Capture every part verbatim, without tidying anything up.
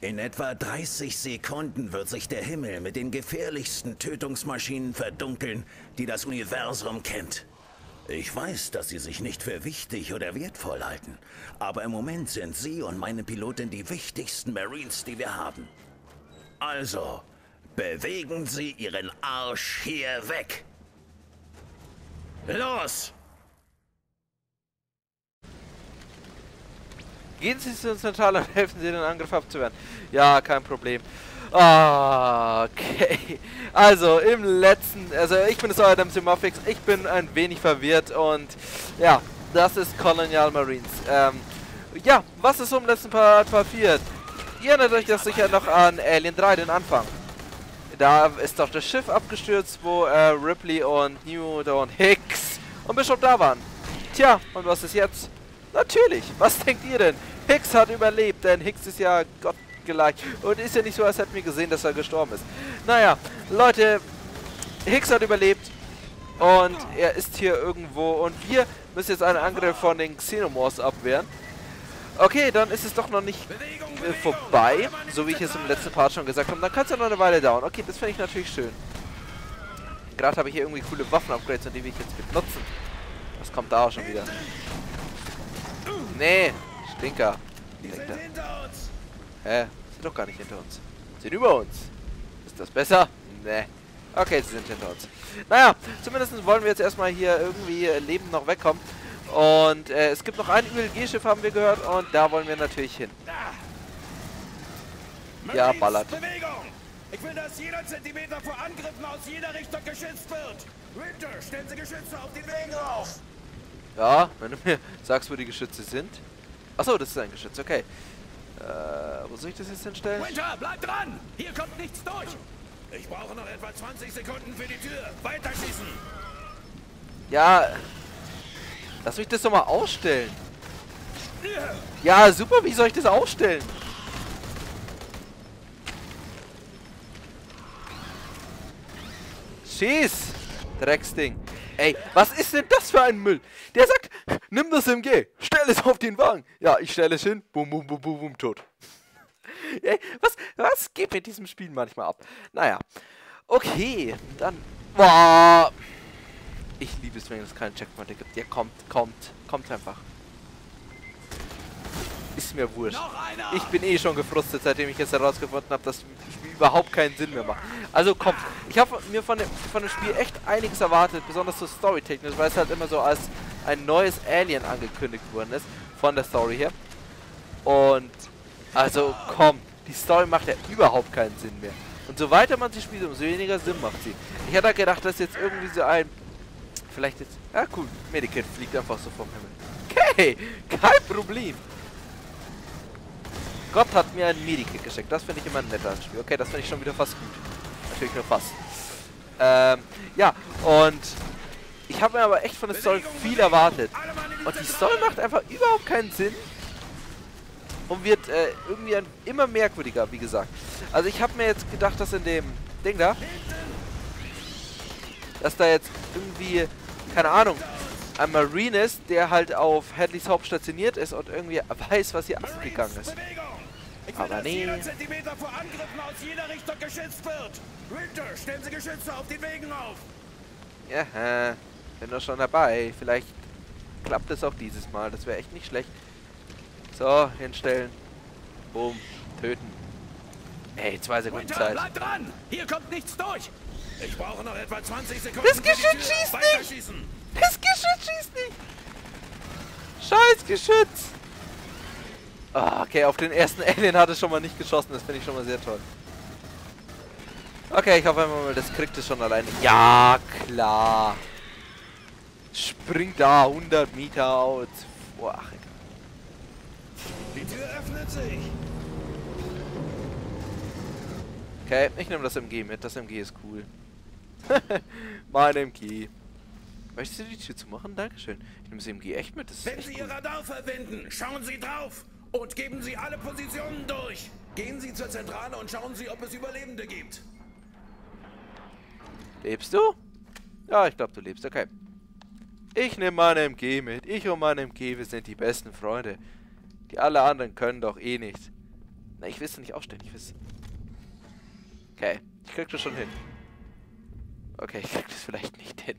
In etwa dreißig Sekunden wird sich der Himmel mit den gefährlichsten Tötungsmaschinen verdunkeln, die das Universum kennt. Ich weiß, dass Sie sich nicht für wichtig oder wertvoll halten, aber im Moment sind Sie und meine Pilotin die wichtigsten Marines, die wir haben. Also, bewegen Sie Ihren Arsch hier weg. Los! Gehen Sie zur Zentrale und helfen Sie, den Angriff abzuwehren. Ja, kein Problem. Ah, okay. Also, im letzten... Also, ich bin das euer Demsimofix. Ich bin ein wenig verwirrt und... Ja, das ist Colonial Marines. Ähm, ja, was ist im letzten Part passiert? Ihr erinnert euch das sicher noch an Alien drei, den Anfang. Da ist doch das Schiff abgestürzt, wo äh, Ripley und Newt und Hicks und Bishop da waren. Tja, und was ist jetzt? Natürlich, was denkt ihr denn? Hicks hat überlebt, denn Hicks ist ja gottgleich. Und ist ja nicht so, als hätten wir gesehen, dass er gestorben ist. Naja, Leute, Hicks hat überlebt. Und er ist hier irgendwo. Und wir müssen jetzt einen Angriff von den Xenomorphs abwehren. Okay, dann ist es doch noch nicht äh, vorbei. So wie ich es im letzten Part schon gesagt habe. Dann kann es ja noch eine Weile dauern. Okay, das finde ich natürlich schön. Gerade habe ich hier irgendwie coole Waffen-Upgrades, und die will ich jetzt benutzen. Was kommt da auch schon wieder? Nee, Stinker. Stinker. Hä? Sind doch gar nicht hinter uns. Sind über uns. Ist das besser? Nee. Okay, sie sind hinter uns. Naja, zumindest wollen wir jetzt erstmal hier irgendwie lebend noch wegkommen. Und äh, es gibt noch ein Ü L G-Schiff, haben wir gehört. Und da wollen wir natürlich hin. Ja, ballert. Ich will, dass jeder Zentimeter vor Angriffen aus jeder Richtung geschützt wird. Winter, stellen Sie Geschütze auf den Wegen auf. Ja, wenn du mir sagst, wo die Geschütze sind. Achso, das ist ein Geschütz, okay. Äh, wo soll ich das jetzt hinstellen? Winter, bleib dran! Hier kommt nichts durch! Ich brauche noch etwa zwanzig Sekunden für die Tür. Weiterschießen! Ja, lass mich das doch mal ausstellen. Ja, super, wie soll ich das ausstellen? Schieß! Drecksding. Ey, was ist denn das für ein Müll? Der sagt, nimm das M G, stell es auf den Wagen. Ja, ich stelle es hin, bum, bum, bum, bum, bum, tot. Ey, was, was geht mit diesem Spiel manchmal ab? Naja, okay, dann, boah. Ich liebe es, wenn es keinen Checkpoint gibt. Der kommt, kommt, kommt einfach. Ist mir wurscht. Ich bin eh schon gefrustet, seitdem ich jetzt herausgefunden habe, dass das Spiel überhaupt keinen Sinn mehr macht. Also kommt. Ich habe mir von dem, von dem Spiel echt einiges erwartet, besonders so storytechnisch, weil es halt immer so als ein neues Alien angekündigt worden ist, von der Story her. Und, also kommt. Die Story macht ja überhaupt keinen Sinn mehr. Und so weiter man sie spielt, umso weniger Sinn macht sie. Ich hätte gedacht, dass jetzt irgendwie so ein... Vielleicht jetzt... Ja cool, Medikit fliegt einfach so vom Himmel. Okay, kein Problem. Gott hat mir ein Medikit geschickt. Das finde ich immer ein netter Spiel. Okay, das finde ich schon wieder fast gut. Natürlich nur fast. Ähm, ja, und ich habe mir aber echt von der Story viel erwartet. Und die Story macht einfach überhaupt keinen Sinn. Und wird äh, irgendwie ein, immer merkwürdiger, wie gesagt. Also ich habe mir jetzt gedacht, dass in dem Ding da, dass da jetzt irgendwie, keine Ahnung, ein Marine ist, der halt auf Hadleys Haupt stationiert ist und irgendwie weiß, was hier abgegangen ist. Ich will, Aber dass nee. jeder Zentimeter vor Angriffen aus jeder Richtung geschützt wird. Winter, stellen Sie Geschütze auf den Wegen auf. Ja, bin doch schon dabei. Vielleicht klappt es auch dieses Mal. Das wäre echt nicht schlecht. So, hinstellen. Boom, töten. Ey, zwei Sekunden Winter, Zeit. bleib dran! Hier kommt nichts durch! Ich brauche noch etwa zwanzig Sekunden. Das Geschütz schießt nicht! Das Geschütz schießt nicht! Scheiß Geschütz! Oh, okay, auf den ersten Alien hat es schon mal nicht geschossen. Das finde ich schon mal sehr toll. Okay, ich hoffe einfach mal, das kriegt es schon alleine. Ja, klar. Springt da hundert Meter aus. Oh, ach, egal. Die Tür öffnet sich. Okay, ich nehme das M G mit. Das M G ist cool. Mein M G. Möchtest du die Tür zumachen? Dankeschön. Ich nehme das M G echt mit. Das ist Wenn echt Sie cool. Ihr Radar verwenden, schauen Sie drauf und geben Sie alle Positionen durch. Gehen Sie zur Zentrale und schauen Sie, ob es Überlebende gibt. Lebst du? Ja, ich glaube, du lebst. Okay. Ich nehme mein M G mit. Ich und mein M G, wir sind die besten Freunde. Die alle anderen können doch eh nichts. Na, ich will es nicht aufstellen, ich will es... Okay, ich krieg das schon hin. Okay, ich krieg das vielleicht nicht hin.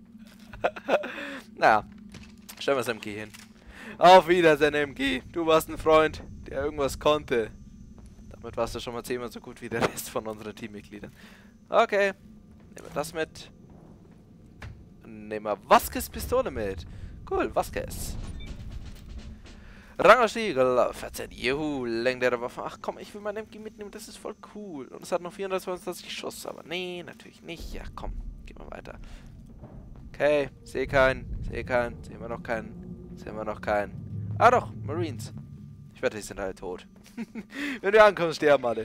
Naja, stellen wir das M G hin. Auf Wiedersehen, M G. Du warst ein Freund, der irgendwas konnte. Damit warst du schon mal zehnmal so gut wie der Rest von unseren Teammitgliedern. Okay, nehmen wir das mit. Nehmen wir Vasquez Pistole mit. Cool, Vasquez. Rangerstiegel, vierzehn, juhu, legendäre Waffen. Ach komm, ich will mein M G mitnehmen, das ist voll cool. Und es hat noch vierhundertzweiundzwanzig Schuss, aber nee, natürlich nicht. Ja, komm, gehen wir weiter. Okay, sehe keinen, sehe keinen, sehen wir noch keinen, sehen wir noch keinen. Ah doch, Marines. Ich wette, die sind alle tot. Wenn wir ankommen, sterben alle.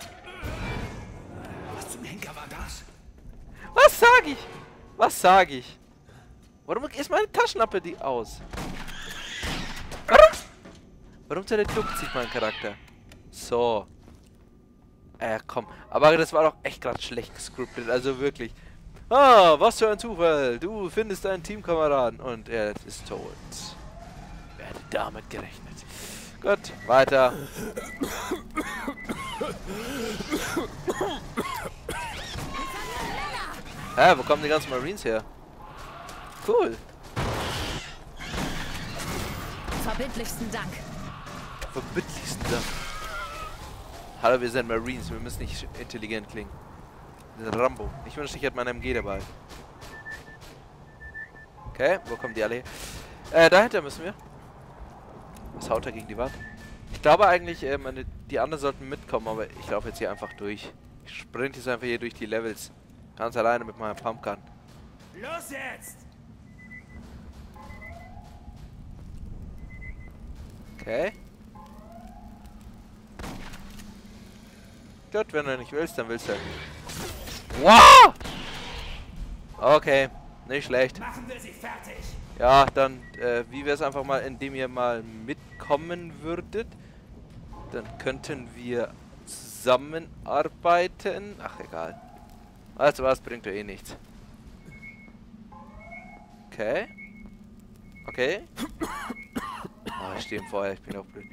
Was zum Henker war das? Was sag ich? Was sag ich? Warum ist meine Taschenlampe die aus? Warum? Warum zur Hölle duckt sich mein Charakter? So. Äh, komm. Aber das war doch echt gerade schlecht gescriptet. Also wirklich. Ah, was für ein Zufall. Du findest deinen Teamkameraden und er ist tot. Wer hätte damit gerechnet? Gut, weiter. Hä, wo kommen die ganzen Marines her? Cool. Verbindlichsten Dank. Verbindlichsten Dank. Hallo, wir sind Marines. Wir müssen nicht intelligent klingen. Wir sind Rambo. Ich wünschte, ich hätte mein M G dabei. Okay, wo kommen die alle her? Äh, dahinter müssen wir. Was haut er gegen die Wand? Ich glaube eigentlich, äh, meine, die anderen sollten mitkommen, aber ich laufe jetzt hier einfach durch. Ich sprinte jetzt einfach hier durch die Levels. Ganz alleine mit meinem Pumpgun. Los jetzt! Okay. Gut, wenn du nicht willst, dann willst du. Wow! Okay, nicht schlecht. Machen wir sie fertig! Ja, dann, äh, wie wäre es einfach mal, indem ihr mal mitkommen würdet? Dann könnten wir zusammenarbeiten. Ach, egal. Also was, bringt ja eh nichts. Okay. Okay. Oh, ich stehe im Feuer, ich bin auch blöd.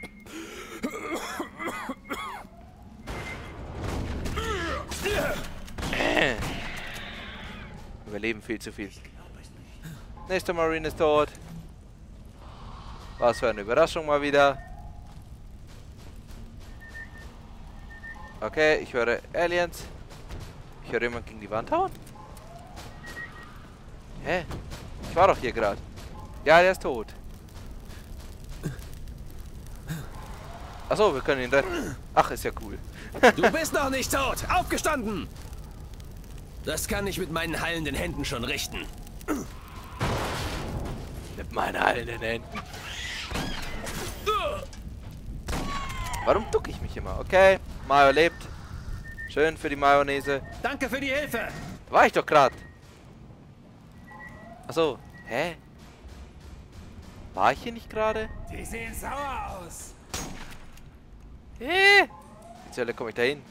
Äh. Überleben viel zu viel. Nächster Marine ist tot. Was für eine Überraschung mal wieder. Okay, ich höre Aliens. Ich höre jemand gegen die Wand hauen. Hä? Ich war doch hier gerade. Ja, der ist tot. Achso, wir können ihn retten. Ach, ist ja cool. Du bist noch nicht tot! Aufgestanden! Das kann ich mit meinen heilenden Händen schon richten. Mit meinen heilenden Händen. Warum ducke ich mich immer? Okay, Mayo lebt. Schön für die Mayonnaise. Danke für die Hilfe! War ich doch gerade. Achso, hä? War ich hier nicht gerade? Die sehen sauer aus! Hä? Wie zur Hölle komme ich da hin?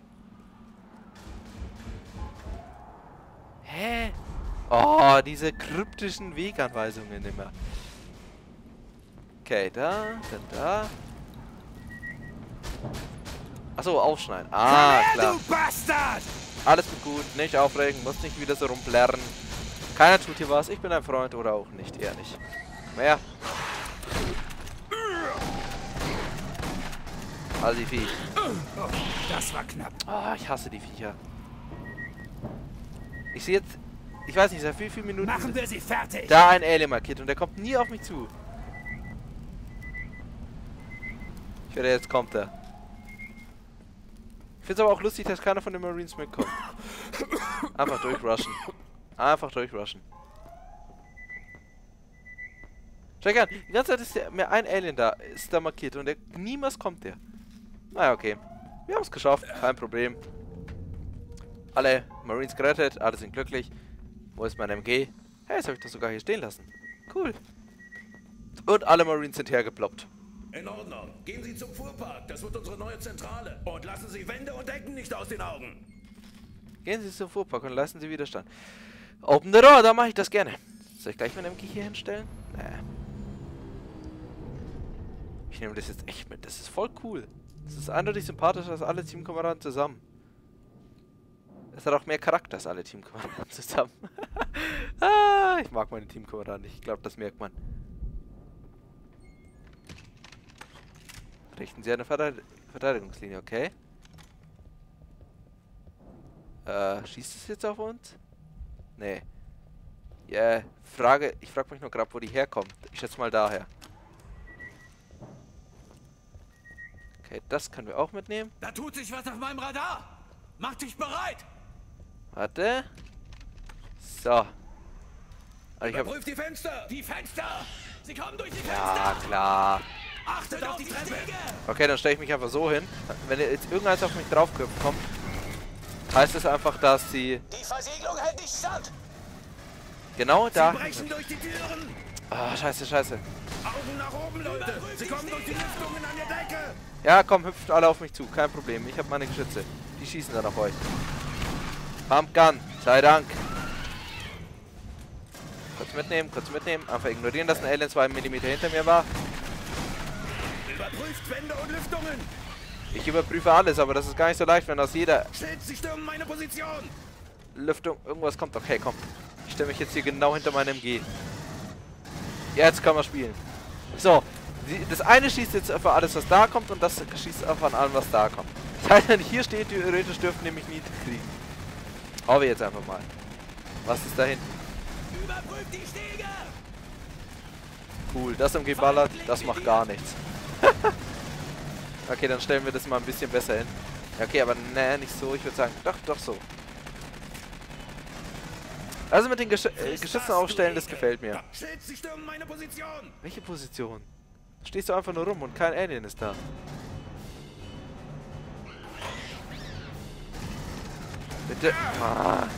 Hä? Oh, diese kryptischen Weganweisungen immer. Okay, da, dann da. Achso, aufschneiden. Ah, klar. Du Bastard! Alles wird gut, nicht aufregen, muss nicht wieder so rumplärren. Keiner tut hier was, ich bin ein Freund oder auch nicht, eher nicht. Mehr. Also die Viech. Oh, das war knapp. Ah, ich hasse die Viecher. Ich sehe jetzt, ich weiß nicht, seit wie vielen Minuten Machen wir sie fertig! da ein Alien markiert und der kommt nie auf mich zu. Ich werde, jetzt kommt er. Ich finde es aber auch lustig, dass keiner von den Marines mitkommt. Einfach durchrushen. Einfach durchrushen. Schau an, die ganze Zeit ist der, mehr ein Alien da, ist da markiert und der, niemals kommt der. Naja, okay. Wir haben es geschafft, kein Problem. Alle Marines gerettet, alle sind glücklich. Wo ist mein M G? Hey, das habe ich doch sogar hier stehen lassen. Cool. Und alle Marines sind hergeploppt. In Ordnung. Gehen Sie zum Fuhrpark. Das wird unsere neue Zentrale. Und lassen Sie Wände und Ecken nicht aus den Augen. Gehen Sie zum Fuhrpark und leisten Sie Widerstand. Open the door, da mache ich das gerne. Soll ich gleich mein M G hier hinstellen? Nee. Ich nehme das jetzt echt mit. Das ist voll cool. Es ist eindeutig sympathischer als alle Teamkameraden zusammen. Es hat auch mehr Charakter als alle Teamkameraden zusammen. Ah, ich mag meine Teamkameraden nicht. Ich glaube, das merkt man. Richten Sie eine Verteidig Verteidigungslinie, okay. Äh, schießt es jetzt auf uns? Nee. Ja, yeah, Frage, ich frage mich nur gerade, wo die herkommt. Ich schätze mal daher. Okay, das können wir auch mitnehmen. Da tut sich was auf meinem Radar. Mach dich bereit. Warte. So. Also ich hab... Überprüf die Fenster. Die Fenster. Sie kommen durch die Fenster. Ja, klar. Achtet auf die Treppe. Okay, dann stelle ich mich einfach so hin. Wenn jetzt irgendeins auf mich drauf kommt, heißt es einfach, dass sie... Die Versiegelung hält nicht stand. Genau da... Sie brechen durch die Türen. Ah, scheiße, scheiße. Augen nach oben, Leute. Sie kommen durch die Lüftungen an der Decke. Ja, komm, hüpft alle auf mich zu. Kein Problem. Ich habe meine Geschütze. Die schießen dann auf euch. Pumpgun. Sei Dank. Kurz mitnehmen, kurz mitnehmen. Einfach ignorieren, dass ein Alien zwei Millimeter hinter mir war. Überprüft Wände und Lüftungen. Ich überprüfe alles, aber das ist gar nicht so leicht, wenn aus jeder Schild, Sie stürmen meine Position. Lüftung irgendwas kommt. Okay, komm. Ich stelle mich jetzt hier genau hinter meinem M G. Jetzt kann man spielen. So. Die, das eine schießt jetzt für alles, was da kommt, und das schießt einfach an allem, was da kommt. Das heißt, wenn hier steht, theoretisch dürfen nämlich nie kriegen. Hauen wir jetzt einfach mal. Was ist da hinten? Überprüft die Stege. Cool, das M G ballert, das macht gar nichts. Okay, dann stellen wir das mal ein bisschen besser hin. Okay, aber ne, nicht so. Ich würde sagen, doch, doch so. Also mit den Gesch äh, Geschützen aufstellen, das gefällt mir. Schild, Sie stürmen meine Position. Welche Position? Stehst du einfach nur rum und kein Alien ist da. Bitte. Ah.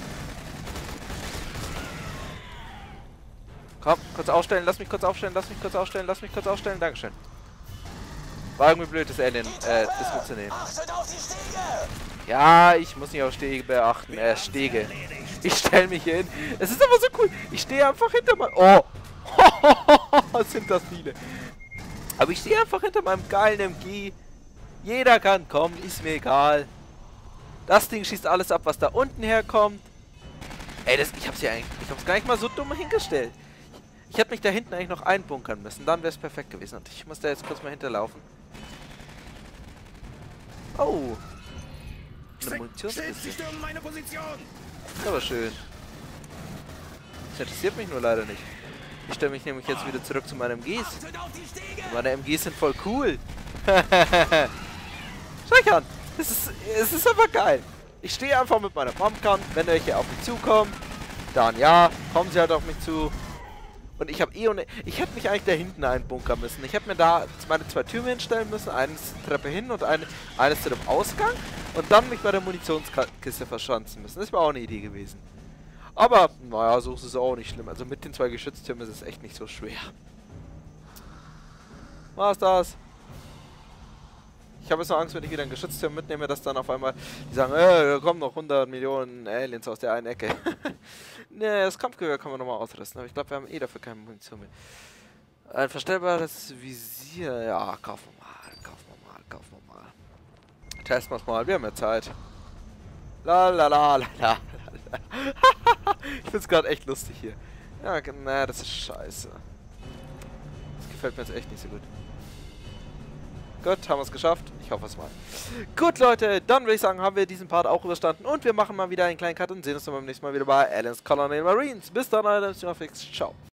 Komm, kurz aufstellen, lass mich kurz aufstellen, lass mich kurz aufstellen, lass mich kurz aufstellen. Dankeschön. War irgendwie blöd, das Alien, äh, das mitzunehmen. Achtet auf die Stege. Ja, ich muss nicht auf Stege beachten, äh, Stege. Ich stelle mich hier hin. Es ist aber so cool. Ich stehe einfach hinter meinem... Oh! Sind das viele. Aber ich stehe einfach hinter meinem geilen M G. Jeder kann kommen, ist mir egal. Das Ding schießt alles ab, was da unten herkommt. Ey, das, ich hab's ja eigentlich... Ich hab's gar nicht mal so dumm hingestellt. Ich, ich hätte mich da hinten eigentlich noch einbunkern müssen. Dann wäre es perfekt gewesen. Und ich muss da jetzt kurz mal hinterlaufen. Oh. Eine Munitionskiste. Sie stürmen meine Position. Das ist aber schön. Das interessiert mich nur leider nicht. Ich stelle mich nämlich jetzt wieder zurück zu meinen M Gs. Und meine M Gs sind voll cool. Schau an. Es ist, es ist einfach geil. Ich stehe einfach mit meiner Pumpgun. Wenn welche auf mich zukommen, dann ja, kommen sie halt auf mich zu. Und ich habe eh ohne... Ich hätte mich eigentlich da hinten einbunkern müssen. Ich hätte mir da meine zwei Türme hinstellen müssen. Eines Treppe hin und eine, eines zu dem Ausgang. Und dann mich bei der Munitionskiste verschanzen müssen. Das wäre auch eine Idee gewesen. Aber, naja, so ist es auch nicht schlimm. Also mit den zwei Geschütztürmen ist es echt nicht so schwer. Was das? Ich habe jetzt noch Angst, wenn ich wieder einen Geschützturm mitnehme, dass dann auf einmal die sagen, äh, da kommen noch hundert Millionen Aliens aus der einen Ecke. Ne, das Kampfgewehr kann man nochmal ausrüsten, aber ich glaube, wir haben eh dafür keine Munition mehr. Ein verstellbares Visier, ja, kaufen wir mal, kaufen wir mal, kaufen wir mal. Testen wir es mal, wir haben ja Zeit. La la la la la. Ich find's gerade echt lustig hier. Ja, na, das ist scheiße. Das gefällt mir jetzt echt nicht so gut. Gut, haben wir es geschafft. Ich hoffe es mal. Gut, Leute, dann würde ich sagen, haben wir diesen Part auch überstanden. Und wir machen mal wieder einen kleinen Cut und sehen uns dann beim nächsten Mal wieder bei Aliens Colonial Marines. Bis dann, Alter, ciao.